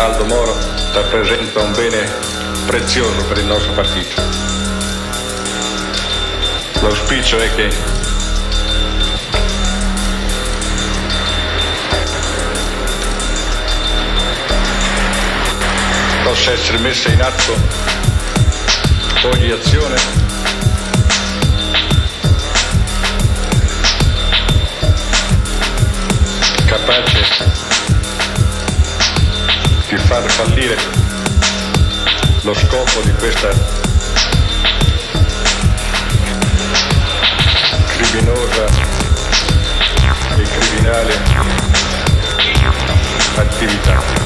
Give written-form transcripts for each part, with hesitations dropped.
Aldo Moro rappresenta un bene prezioso per il nostro partito. L'auspicio è che possa essere messa in atto ogni azione capace di far fallire lo scopo di questa criminosa e criminale attività.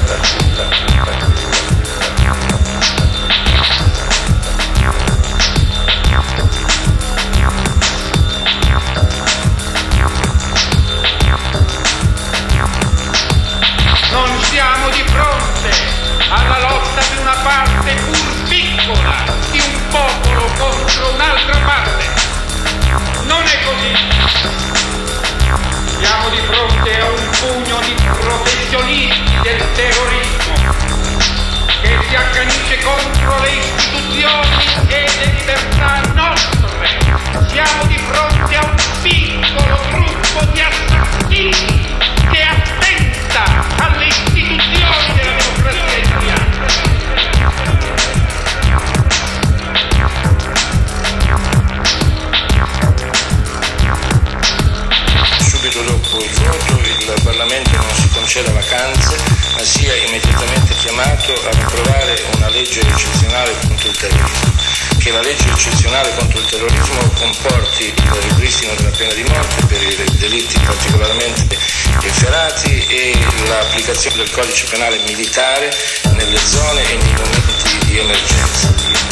Non siamo di fronte alla lotta di una parte pur piccola di un popolo contro un'altra parte. Non è così. Siamo di fronte a un pugno di professionisti del terrorismo che si accanisce contro le istituzioni e le libertà nostre. Siamo di fronte a un piccolo gruppo di assassini che attenta alle istituzioni della democrazia italiana. Subito dopo il voto il Parlamento non si conceda vacanze, ma sia immediatamente chiamato ad approvare una legge eccezionale contro il terrorismo. Che la legge eccezionale contro il terrorismo comporti il ripristino della pena di morte per i delitti particolarmente efferati e l'applicazione del codice penale militare nelle zone e nei momenti di emergenza.